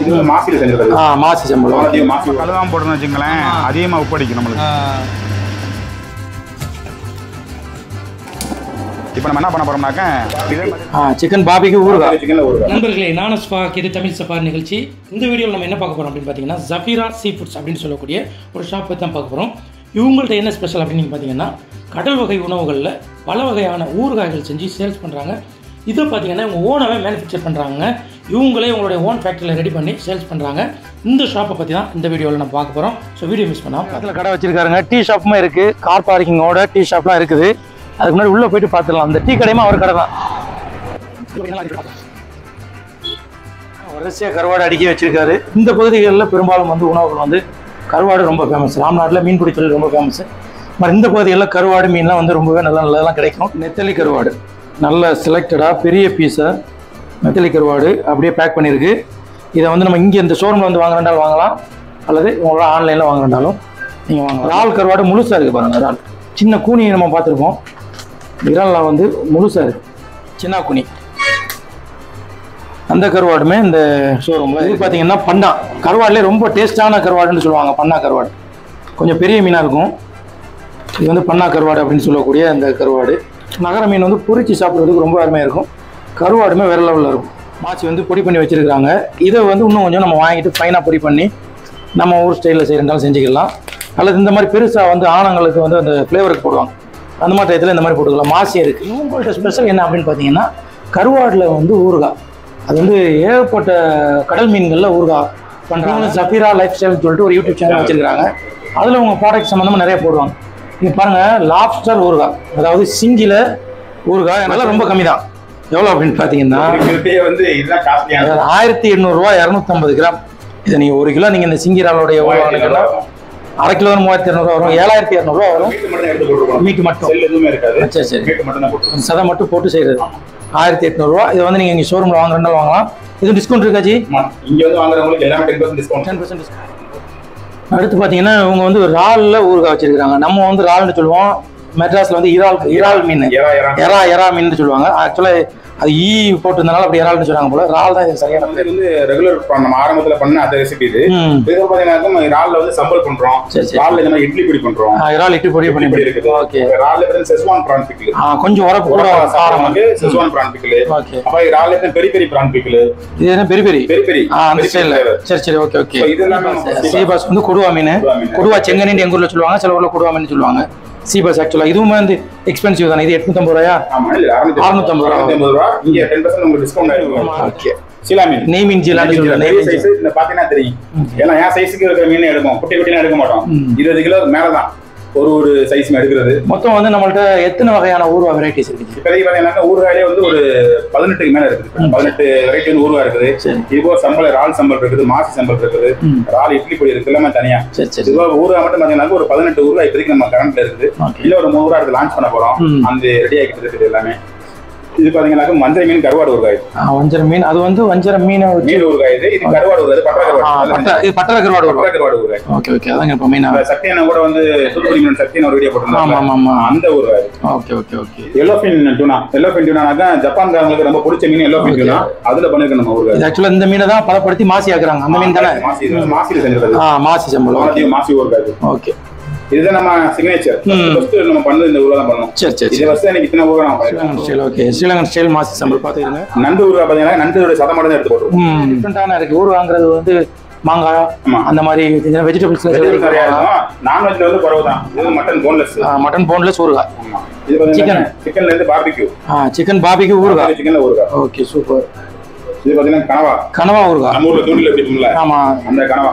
இது மாசில செஞ்சது. மாசி சம்பளம். மாசி கலவாம போடுன்னு வச்சுங்களேன், அதிகமாக உப்பு அடிக்கும் நம்மளுக்கு. இப்போ நம்ம என்ன பண்ண போறோம்னாக்க சிக்கன் பாபிக்கு ஊறுகாய். நண்பர்களே, நானும் ஸ்பாக், இது தமிழ் சஃபார் நிகழ்ச்சி. இந்த வீடியோவில் நம்ம என்ன பார்க்க போகிறோம் அப்படின்னு பார்த்தீங்கன்னா, ஜஃபீரா சீ ஃபுட்ஸ் அப்படின்னு சொல்லக்கூடிய ஒரு ஷாப் பற்றி தான் பார்க்க போகிறோம். இவங்கள்ட்ட என்ன ஸ்பெஷல் அப்படின்னு நீங்கள் பார்த்தீங்கன்னா, கடல் வகை உணவுகளில் பல வகையான ஊறுகாய்கள் செஞ்சு சேல்ஸ் பண்ணுறாங்க. இதை பார்த்தீங்கன்னா இவங்க ஓனாகவே மேனுஃபேக்சர் பண்ணுறாங்க. இவங்களே உங்களுடைய ஓன் ஃபேக்ட்ரியில் ரெடி பண்ணி சேல்ஸ் பண்ணுறாங்க. இந்த ஷாப்பை பற்றி தான் இந்த வீடியோவில் நம்ம பார்க்க போகிறோம். ஸோ வீடியோ மிஸ் பண்ணாமல் பக்கத்தில் கடை வச்சிருக்காருங்க. டீ ஷாப்புமே இருக்குது, கார் பார்க்கிங்கோட டீ ஷாப்லாம் இருக்குது. அதுக்கு முன்னாடி உள்ளே போயிட்டு பார்த்துடலாம். அந்த டீ கடையுமே அவர் கடை தான். வரிசையாக கருவாடு அடுக்கி வச்சிருக்காரு. இந்த பகுதிகளில் பெரும்பாலும் வந்து உணவுகள் வந்து கருவாடு ரொம்ப ஃபேமஸ். ராம்நாட்டில் மீன்பிடி தொழில் ரொம்ப ஃபேமஸ். மாதிரி இந்த பகுதிகளில் கருவாடு மீன்லாம் வந்து ரொம்பவே நல்லதெல்லாம் கிடைக்கும். நெத்தலி கருவாடு நல்ல செலக்டடாக பெரிய பீஸாக நெத்தலி கருவாடு அப்படியே பேக் பண்ணியிருக்கு. இதை வந்து நம்ம இங்கே இந்த ஷோரூமில் வந்து வாங்குறதாலும் வாங்கலாம், அல்லது உங்களோட ஆன்லைனில் வாங்குறதாலும் நீங்கள் வாங்கலாம். இறால் கருவாடு முழுசாக இருக்குது பாருங்கள். இறால் சின்ன கூனி நம்ம பார்த்துருப்போம். இறாலில் வந்து முழுசாக இருக்குது, சின்ன கூனி. அந்த கருவாடுமே இந்த ஷோரூமில். இது பார்த்தீங்கன்னா பண்ணா கருவாடுலேயே ரொம்ப டேஸ்ட்டான கருவாடுன்னு சொல்லுவாங்க. பண்ணா கருவாடு கொஞ்சம் பெரிய மீனாக இருக்கும். இது வந்து பண்ணா கருவாடு அப்படின்னு சொல்லக்கூடிய அந்த கருவாடு. நகர மீன் வந்து பொரிச்சு சாப்பிட்றதுக்கு ரொம்ப அருமையாக இருக்கும். கருவாடுமே வேறு லெவலில் இருக்கும். மாச்சி வந்து பொடி பண்ணி வச்சுருக்காங்க. இதை வந்து இன்னும் கொஞ்சம் நம்ம வாங்கிட்டு ஃபைனாக பொடி பண்ணி நம்ம ஊர் ஸ்டைலில் செய்யறதாலும் செஞ்சுக்கலாம். அல்லது இந்த மாதிரி பெருசாக வந்து ஆணங்களுக்கு வந்து அந்த ஃப்ளேவருக்கு போடுவாங்க. அந்த மாதிரி டயத்தில் இந்த மாதிரி போட்டுக்கலாம். மாசி இருக்குது. இவங்கள்ட்ட ஸ்பெஷல் என்ன அப்படின்னு பார்த்தீங்கன்னா, கருவாடில் வந்து ஊறுகாய். அது வந்து ஏகப்பட்ட கடல் மீன்களில் ஊறுகாய் பண்ணுறாங்க. ஜஃபீரா லைஃப் ஸ்டைல்னு சொல்லிட்டு ஒரு யூடியூப் சேனல் வச்சுருக்காங்க. அதில் உங்கள் ப்ராடக்ட் சம்மந்தமாக நிறைய போடுவாங்க. நீங்கள் பாருங்கள், லாப்ஸ்டர் ஊறுகாய், அதாவது சிங்கில ஊறுகாய் அதெல்லாம் ரொம்ப கம்மி தான். எவ்வளோ அப்படின்னு பார்த்தீங்கன்னா 1800 ரூபா 250 கிராம். இதை நீங்கள் 1 கிலோ நீங்கள் இந்த சிங்கிராலோடைய எவ்வளோ வாங்கினீங்கன்னா அரை கிலோ 3200 வரும். 7200 ரூபா வரும். மீட்டு மட்டும் சரி சரி சதை மட்டும் போட்டு செய்கிறது 1800 ரூபா. இதை வந்து நீங்கள் இங்கே ஷோரூமில் வாங்குறதுனால வாங்கலாம். இது டிஸ்கவுண்ட் இருக்காச்சு. இங்கே வந்து வாங்குறவங்களுக்கு எல்லாமே 10% டிஸ்கவுண்ட். 10% டிஸ்கவுண்ட். அடுத்து பார்த்தீங்கன்னா இவங்க வந்து இறாலில் ஊறுகாய் வச்சிருக்காங்க. நம்ம வந்து இறால்னு சொல்லுவோம், மெட்ராஸில் வந்து இறால் மீன், எறா மீன் சொல்லுவாங்க. ஆக்சுவலாக அது போட்டிருந்தனால அப்படி இறால்னு சொல்றாங்க போல. இறால் தான் இது சரியான பேர். வந்து ரெகுலர் நம்ம ஆரம்பத்துல பண்ண அந்த ரெசிபி இது. இது பாத்தீங்கன்னா இறால்ல வந்து சம்பல் பண்றோம், இறால்ல இந்த மாதிரி இட்லி பொடி பண்றோம். இறால் இட்லி பொடி பண்ணி இருக்குது. ஓகே. இறால்ல வந்து செஸ்வான் பிரான் பிக்கிள், கொஞ்சம் உரப்பு கூட சாரமாக செஸ்வான் பிரான் பிக்கிள். ஓகே. அப்ப இறால்ல வந்து பெரி பெரி பிரான் பிக்கிள். இது என்ன பெரி பெரி அந்த ஸ்டைல்ல. சரி சரி ஓகே ஓகே. இதெல்லாம் சீபாஸ் வந்து கொடுவா மீன், கொடுவா செங்கனி எங்க ஊர்ல சொல்லுவாங்க, சில ஊர்ல கொடுவா மீன் சொல்லுவாங்க. சீபாஸ் ஆக்சுவலா இதுவும் வந்து எக்ஸ்பென்சிவ் தானே. இது 850 ரூபாயா? ஆமா இல்ல 650 ரூபாய். இங்க 10% உங்களுக்கு டிஸ்கவுண்ட் ஆயிடும். ஓகே. சிலா மீன், நெய் மீன் ஜிலான்னு சொல்றாங்க. நெய் சைஸ் இந்த பாத்தீங்கன்னா தெரியும். ஏன்னா என் சைஸ்க்கு இருக்கிற மீன் எடுப்போம், குட்டி குட்டினா எடுக்க மாட்டோம். 20 கிலோ மேல தான் ஒரு சைஸ் எடுக்கிறது. மொத்தம் வந்து நம்மள்ட்ட எத்தனை வகையான ஊறுகாய் வெரைட்டிஸ் இருக்கு? இப்போதைக்கு பார்த்தீங்கன்னா ஊறுகாயிலே வந்து ஒரு 18க்கு மேல இருக்குது. 18 வெரைட்டி வந்து ஊறுகாய் இருக்குது. இதுபோக சம்பல், இறால் சம்பல் இருக்குது, மாசி சம்பல் இருக்குது, இறால் இட்லி பொடி இருக்கு, எல்லாமே தனியா. இதுபோக ஊறுகாய் மட்டும் பார்த்தீங்கன்னா ஒரு 18 ஊறுகாய் இப்போதைக்கு நம்ம கரண்ட்ல இருக்குது. இல்ல ஒரு 3 ஊறுகாய் லான்ச் பண்ண போறோம். அந்த ரெடி ஆகிட்டு இருக்குது எல்லாமே. இது பாத்தீங்கன்னா வஞ்சர மீன் கருவாடு ஊறுகாய். வஞ்சர மீன், அது வந்து வஞ்சர மீன் ஊறுகாய். இது கருவாடு ஊறுகாய், பட்டர கருவாடு. இது பட்டர கருவாடு ஊறுகாய். Okay okay. அதாங்க இப்ப மீன் சக்தியான கூட வந்து தூத்துக்குடி மீன் சக்தியான ஒரு வீடியோ போட்டுருந்தாங்க. ஆமா ஆமா அந்த ஊறுகாய். Okay okay okay. எல்லோஃபின் டூனா. எல்லோஃபின் டூனானாக்கா ஜப்பான்காரங்களுக்கு ரொம்ப பிடிச்ச மீன் எல்லோஃபின் டூனா. அதுல பண்ணிருக்க நம்ம ஊறுகாய். இது ஆக்சுவலா இந்த மீனை தான் பலப்படுத்தி மாசி ஆக்குறாங்க. அந்த மீன் தானே மாசில செஞ்சது. மாசி சம்பளம் மாசி ஊறுகாய். ஓகே. இதுதான் நம்ம சிக்னேச்சர். ஃபர்ஸ்ட் நம்ம பண்ணது இந்த ஊறுகாய் தான் பண்ணோம். சரி சரி. இது ஃபர்ஸ்ட் எனக்கு இத்தனை ஊறுகாய் நான் பண்ணேன். சரி okay. Sri Lankan style masi sambal பாத்துங்க. நண்டு ஊறுகாய் பாத்தீங்கன்னா நண்டோட சதை மட்டும் தான் எடுத்து போடுறோம். டிஃபரண்டான இருக்கு. ஊறுகாய்ங்கிறது வந்து மாங்காய் அந்த மாதிரி வெஜிடபிள்ஸ்ல நிறைய இருக்கும். நான்வெஜ்ல வந்து குறவு தான். இது மட்டன் போன்லெஸ். மட்டன் போன்லெஸ் ஊறுகாய். இது பாத்தீங்கன்னா சிக்கன்ல இருந்து பார்பிக்யூ. சிக்கன் பார்பிக்யூ ஊறுகாய். சிக்கன்ல ஊறுகாய். Okay super. இது பாத்தீங்கன்னா கனவா ஊறுகாய். நம்ம ஊர்ல தூண்டில எப்படி இருக்கும்ல, ஆமா அந்த கனவா.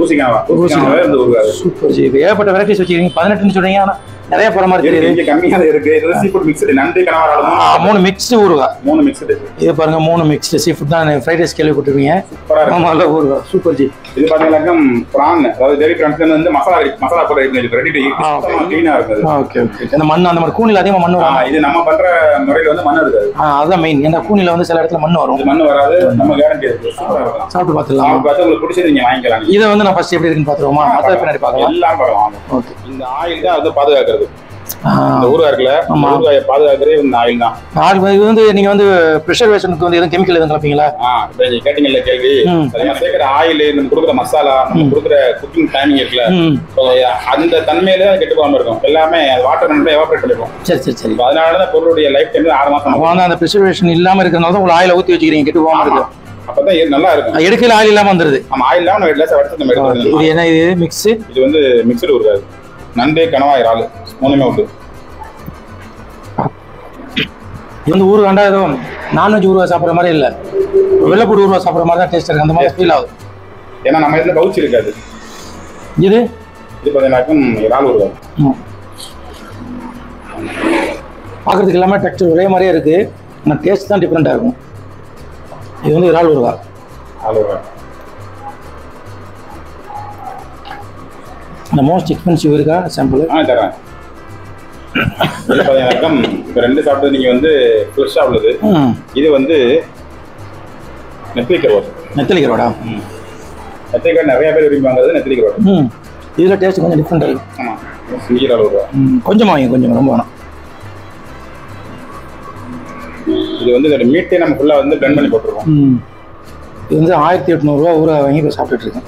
Super G. ஏகப்பட்ட வெரைட்டிஸ் வச்சிருக்கீங்க. 18ன்னு சொல்றீங்க, ஆனா நிறைய போற மாதிரி தெரியுது. கம்மியா இருக்கு. இது சீ ஃபுட் மிக்ஸ்டு நண்டு கனவால 3 மிக்ஸ்டு ஊறுகாய். 3 மிக்ஸ்டு. இது பாருங்க 3 மிக்ஸ்டு சீ ஃபுட் தான். ஃப்ரைட் ரைஸ் கேள்விப்பட்டிருக்கீங்க. சூப்பரா இருக்கு. ஆமா ஊறுகாய் சூப்பர் ஜி. இது பாத்தீங்கன்னா பிரான், அதாவது டெய்லி பிரான்ஸ்ல வந்து மசாலா போட்டு ரெடி டு ஈட். க்ளீனா இருக்கு. Okay okay. இந்த மண், அந்த மாதிரி கூனில அதிகமா மண் வரும். இது நம்ம பண்ற முறையில வந்து மண் இருக்காது. அதான் மெயின். ஏன்னா கூனில வந்து சில இடத்துல மண் வரும். மண் வராது. நம்ம கேரண்டி இருக்கு. சூப்பரா இருக்கும். சாப்பிட்டு பார்த்துடலாம். பார்த்து உங்களுக்கு பிடிச்சது நீங்க வாங்கிக்கலாம். இதை வந்து நான் ஃபர்ஸ்ட் எப்படி இருக்குன்னு பாத்துருவோமா? மசாலா பின்னாடி பார்க்கலாம். எல்லாம் பார்க்கலாம். ஓகே. இந்த ஆயில் தான் வந்து பாதுகாக்கிறது. இந்த ஊறுகாய் இருக்குல்ல, ஊறுகாயை பாதுகாக்கிறதே இந்த ஆயில் தான். இது வந்து நீங்க வந்து ப்ரிசர்வேஷனுக்கு வந்து எதுவும் கெமிக்கல் எதுவும் கலப்பீங்களா? இப்போ நீங்க கேட்டீங்கல்ல கேள்வி, நம்ம சேர்க்கிற ஆயில், நம்ம கொடுக்குற மசாலா, நம்ம கொடுக்குற குக்கிங் டைமிங் இருக்குல்ல, அந்த தன்மையில கெட்டு போகாம இருக்கும். எல்லாமே வாட்டர் கண்டென்ட் எவாபரேட் பண்ணிருக்கும். சரி. அதனாலதான் பொருளுடைய லைஃப் டைம் 6 மாசம். அப்போ அந்த ப்ரிசர்வேஷன் இல்லாம இருக்கிறனால தான் உங்களுக்கு ஆயில ஊற்றி வச்சுக்கிறீங்க, கெட்டு போகாம இருக்கு. அப்பதான் நல்லா இருக்கும். எடுக்கல ஆயில் இல்லாம வந்துருது. நம்ம ஆயில் இல்லாம நம்ம எடுத்து நம்ம எடுத்து. இது என்ன, இது மிக்ஸ்? இது வந்து மிக்சடு ஊறுகாய். நண்டு, கணவாய், இறால் மூணுமே உண்டு. இது வந்து ஊறுகாண்டா ஏதோ நான்வெஜ் ஊறுகாய் சாப்பிட்ற மாதிரி இல்லை, வெள்ளைப்பூடு ஊறுகாய் சாப்பிட்ற மாதிரி தான் டேஸ்ட் இருக்கு, அந்த மாதிரி ஃபீல் ஆகுது. ஏன்னா நம்ம இதில் கவுச்சி இருக்காது. இது பார்த்தீங்கன்னாக்கும் இறால் ஊறுகாய். பார்க்கறதுக்கு எல்லாமே டெக்ஸ்டர் ஒரே மாதிரியே இருக்கு, ஆனால் டேஸ்ட் தான் டிஃப்ரெண்டாக இருக்கும். இது வந்து இறால் ஊறுகாய். இந்த மோஸ்ட் எக்ஸ்பென்சிவ் இருக்கா சாம்பிள்? தரேன். இப்போ 2 சாப்பிட்டது நீங்கள் வந்து ஃப்ரெஷ்ஷாக உள்ளது. இது வந்து நெத்திலி கருவாடு. நெத்திலி கருவாடா? நெத்திலி கருவாடு நிறைய பேர் விரும்பி வாங்குறது நெத்திலி கருவாடு. இதில் டேஸ்ட் கொஞ்சம் டிஃப்ரெண்டாக இருக்கு. ஆமாம், சிங்கிரால் ஊறுகாய். கொஞ்சம் வாங்கி, கொஞ்சம் ரொம்ப வேணாம். இது வந்து இதோட மீட்டே நம்ம ஃபுல்லாக வந்து பிளெண்ட் பண்ணி போட்டுருக்கோம். இது வந்து 1800 ரூபா ஊறுகாய் வாங்கி இப்போ சாப்பிட்டுட்டு இருக்கேன்.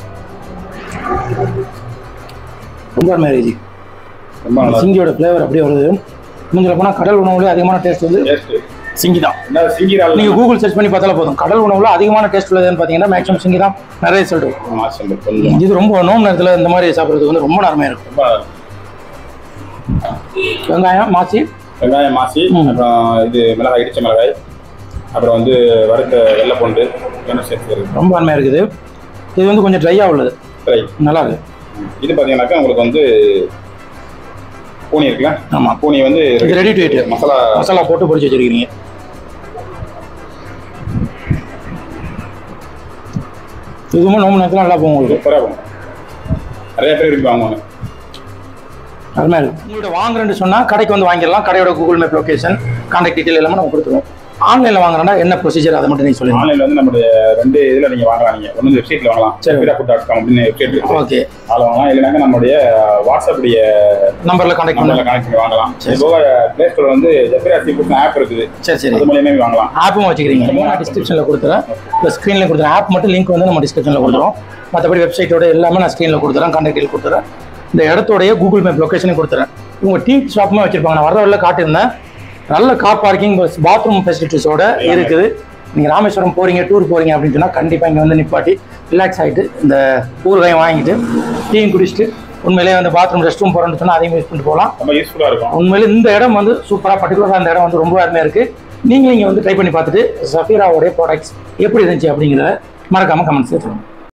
ரொம்ப மேரேஜ் சிங்கியோட ஃப்ளேவர் அப்படியே வருது. இன்னும் சொல்ல போனால் கடல் உணவுலேயே அதிகமான டேஸ்ட் வந்து சிங்கி தான். நீங்கள் கூகுள் சர்ச் பண்ணி பார்த்தாலும் போதும், கடல் உணவுல அதிகமான டேஸ்ட் உள்ளதுன்னு பார்த்தீங்கன்னா மேக்ஸிமம் சிங்கி தான் நிறைய ரிசல்ட் இருக்கும். இது ரொம்ப நோம்பு நேரத்தில் இந்த மாதிரி சாப்பிட்றதுக்கு வந்து ரொம்ப நன்மையாக இருக்கும். வெங்காயம் மாசி, அப்புறம் இது மிளகாய், இடிச்ச மிளகாய், அப்புறம் வந்து வறுத்த வெள்ளைப்பூண்டு ரொம்ப நன்மையாக இருக்குது. இது வந்து கொஞ்சம் ட்ரையாக உள்ளது, நல்லா இருக்கு. இது பார்த்தீங்கன்னாக்கா உங்களுக்கு வந்து பூனி இருக்குல்ல? ஆமாம், பூனி வந்து ரெடி டு ஈட் மசாலா போட்டு பொரிச்சு வச்சிருக்கீங்க. இதுவுமே நோம்பு நேரத்தில் நல்லா போகும், உங்களுக்கு சூப்பராக போகும். நிறைய பேர் விரும்பி வாங்குவாங்க. அதுமாதிரி இருக்கும். உங்கள்கிட்ட வாங்குறேன்னு சொன்னால் கடைக்கு வந்து வாங்கிடலாம். கடையோட Google map location, contact detail எல்லாமே நம்ம கொடுத்துருவோம். ஆன்லைனில் வாங்குறேன்னா என்ன ப்ரொசீஜர் அதை மட்டும் நீங்கள் சொல்லுங்கள். ஆன்லைனில் வந்து நம்மளுடைய 2 இதில் நீங்கள் வாங்கலாம். நீங்கள் ஒன்று வெப்சைட்டில் வாங்கலாம், safira.com அப்படின்னு வெப்சைட் இருக்குது. ஓகே, அதில் வாங்கலாம். இல்லைனாக்கா நம்மளுடைய வாட்ஸ்அப்புடைய நம்பரில் கனெக்ட் பண்ணி வாங்கலாம். போக ப்ளே ஸ்டோர் வந்து ஜெஃபிரா சீ ஃபுட்ஸ் ஆப் இருக்குது. சரி, அது மூலியமே வாங்கலாம். ஆப்பும் வச்சுக்கிறீங்க. நான் டிஸ்கிரிப்ஷனில் கொடுத்துறேன், ப்ளஸ் ஸ்க்ரீனில் கொடுத்துறேன். ஆப் மட்டும் லிங்க் வந்து நம்ம டிஸ்கிரிப்ஷனில் கொடுத்துறோம். மற்றபடி வெப்சைட்டோட எல்லாமே நான் ஸ்க்ரீனில் கொடுத்துறேன், கான்டாக்ட் டீட்டெயில் கொடுத்துறேன். இந்த இடத்தோடைய கூகுள் மேப் லொக்கேஷனையும் கொடுத்துறேன். உங்கள் டீ ஷாப்புமே வச்சுருப்பாங்க. நான் வர காட்டியிருந்தேன். நல்ல கார் பார்க்கிங், பாத்ரூம் ஃபெசிலிட்டிஸோட இருக்குது. நீங்கள் ராமேஸ்வரம் போகிறீங்க, டூர் போகிறீங்க அப்படின்னு சொன்னால் கண்டிப்பாக இங்கே வந்து நிப்பாட்டி ரிலாக்ஸ் ஆகிட்டு இந்த ஊறுகாயும் வாங்கிட்டு டீயும் குடிச்சிட்டு உண்மையிலே வந்து பாத்ரூம் ரெஸ்ட் ரூம் போகிறோன்னு சொன்னால் அதையும் யூஸ் பண்ணிட்டு போகலாம். ரொம்ப யூஸ்ஃபுல்லாக இருக்கும். உண்மையிலே இந்த இடம் வந்து சூப்பராக, பர்டிகுலராக அந்த இடம் வந்து ரொம்ப அருமையாக இருக்குது. நீங்களும் இங்கே வந்து ட்ரை பண்ணி பார்த்துட்டு ஜஃபீராவோடைய ப்ராடக்ட்ஸ் எப்படி இருந்துச்சு அப்படிங்கிறத மறக்காமல் கமெண்ட்ஸ் சொல்லுங்கள்.